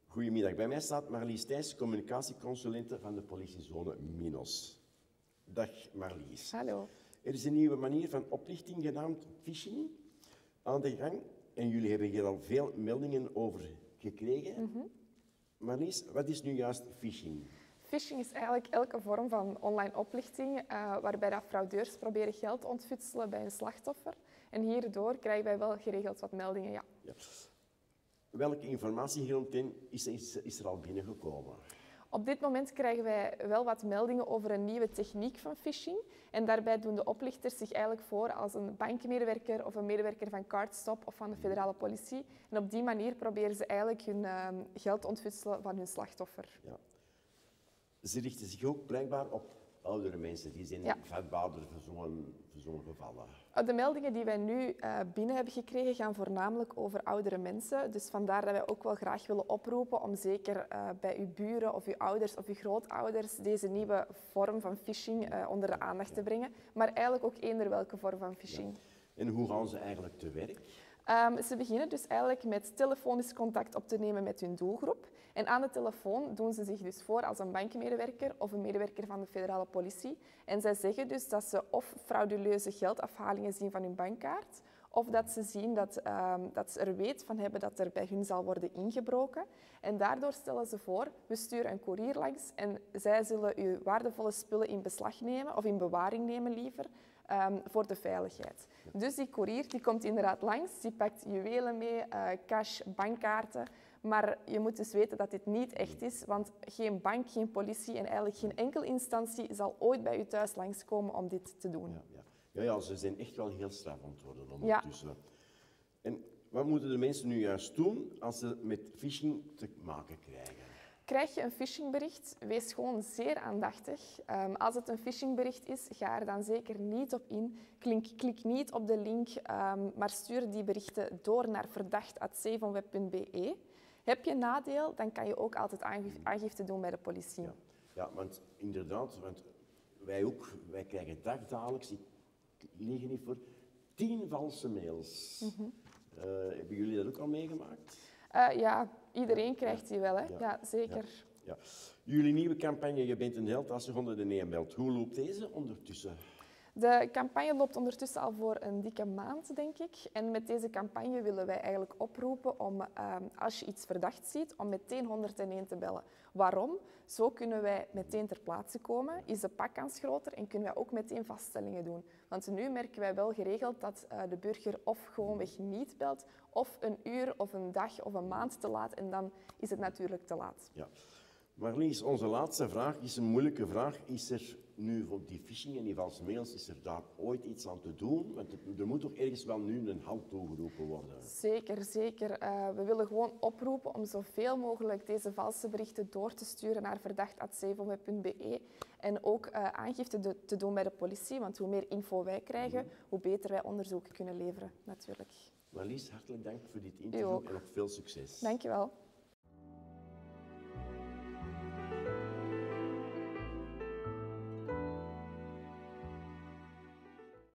Goedemiddag, bij mij staat Marlies Thijs, communicatieconsulente van de politiezone Minos. Dag Marlies. Hallo. Er is een nieuwe manier van oplichting genaamd phishing aan de gang en jullie hebben hier al veel meldingen over gekregen. Marlies, wat is nu juist phishing? Phishing is eigenlijk elke vorm van online oplichting waarbij dat fraudeurs proberen geld te ontfutselen bij een slachtoffer. En hierdoor krijgen wij wel geregeld wat meldingen, ja. Welke informatie hieromtrent is er al binnengekomen? Op dit moment krijgen wij wel wat meldingen over een nieuwe techniek van phishing. En daarbij doen de oplichters zich eigenlijk voor als een bankmedewerker of een medewerker van Cardstop of van de federale politie. En op die manier proberen ze eigenlijk hun geld te ontfutselen van hun slachtoffer. Ja. Ze richten zich ook blijkbaar op oudere mensen. Die zijn vatbaarder voor zo'n gevallen. De meldingen die wij nu binnen hebben gekregen gaan voornamelijk over oudere mensen. Dus vandaar dat wij ook wel graag willen oproepen om zeker bij uw buren of uw ouders of uw grootouders deze nieuwe vorm van phishing onder de aandacht te brengen. Maar eigenlijk ook eender welke vorm van phishing. Ja. En hoe gaan ze eigenlijk te werk? Ze beginnen dus eigenlijk met telefonisch contact op te nemen met hun doelgroep. En aan de telefoon doen ze zich dus voor als een bankmedewerker of een medewerker van de federale politie. En zij zeggen dus dat ze of frauduleuze geldafhalingen zien van hun bankkaart, of dat ze zien dat ze er weet van hebben dat er bij hun zal worden ingebroken. En daardoor stellen ze voor, we sturen een koerier langs en zij zullen uw waardevolle spullen in beslag nemen, of in bewaring nemen liever, voor de veiligheid. Dus die koerier die komt inderdaad langs, die pakt juwelen mee, cash, bankkaarten. Maar je moet dus weten dat dit niet echt is, want geen bank, geen politie en eigenlijk geen enkele instantie zal ooit bij u thuis langskomen om dit te doen. Ja, ze zijn echt wel heel straf aan het worden ondertussen. Ja. En wat moeten de mensen nu juist doen als ze met phishing te maken krijgen? Krijg je een phishingbericht, wees gewoon zeer aandachtig. Als het een phishingbericht is, ga er dan zeker niet op in. Klik niet op de link, maar stuur die berichten door naar verdacht@zevenweb.be. Heb je een nadeel, dan kan je ook altijd aangifte doen bij de politie. Ja, want inderdaad, wij krijgen dagelijks, ik lieg niet voor, 10 valse mails. Hebben jullie dat ook al meegemaakt? Ja, iedereen krijgt die wel, hè? Ja, zeker. Ja. Jullie nieuwe campagne, Je bent een held als je 101 meldt. Hoe loopt deze ondertussen? De campagne loopt ondertussen al voor een dikke maand, denk ik. En met deze campagne willen wij eigenlijk oproepen om, als je iets verdacht ziet, om meteen 101 te bellen. Waarom? Zo kunnen wij meteen ter plaatse komen, is de pakkans groter en kunnen wij ook meteen vaststellingen doen. Want nu merken wij wel geregeld dat de burger of gewoonweg niet belt, of een uur of een dag of een maand te laat en dan is het natuurlijk te laat. Ja. Marlies, onze laatste vraag is een moeilijke vraag. Is er nu voor die phishing en die valse mails, is er daar ooit iets aan te doen? Want er moet toch ergens wel nu een halt toegeroepen worden? Zeker, zeker. We willen gewoon oproepen om zoveel mogelijk deze valse berichten door te sturen naar verdacht@zevenweb.be en ook aangifte te doen bij de politie, want hoe meer info wij krijgen, hoe beter wij onderzoek kunnen leveren, natuurlijk. Marlies, hartelijk dank voor dit interview en nog veel succes. Dank je wel.